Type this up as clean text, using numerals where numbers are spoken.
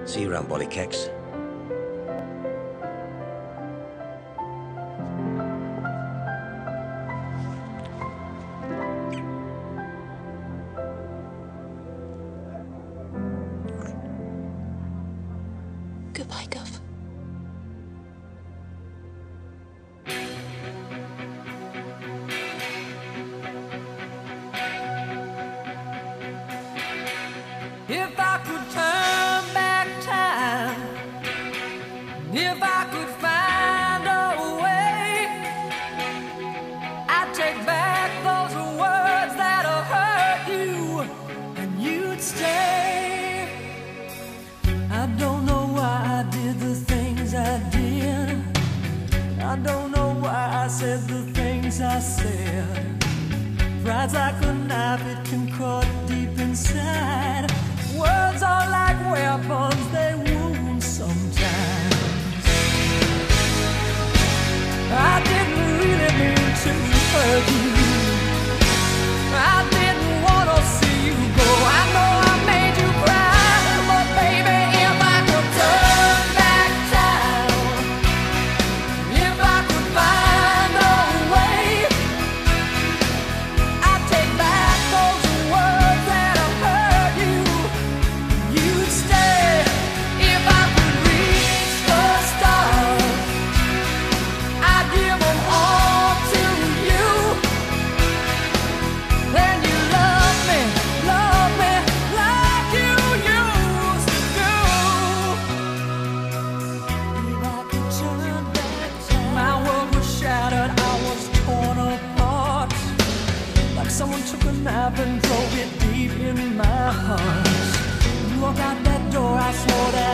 See you around, Bollycakes. Goodbye, Gov. If I could turn back time, if I could find a way, I'd take back those words that have hurt you, and you'd stay. I don't know why I did the things I did. I don't know why I said the things I said. Pride's like a knife, it can cut deep inside. Words are like weapons, they wound sometimes. I didn't really mean to hurt you. I didn't want to see you go. I know I made you cry, but baby, if I could turn back time, if I could find a way, I'd take back those words that have hurt you. You'd stay. If I could reach the stars, I'd give them all to you. Then you love me like you used to do. If I could turn back time, my world was shattered, I was torn apart. Like someone took a knife and drove it deep in my heart. You walk out that door, I swore that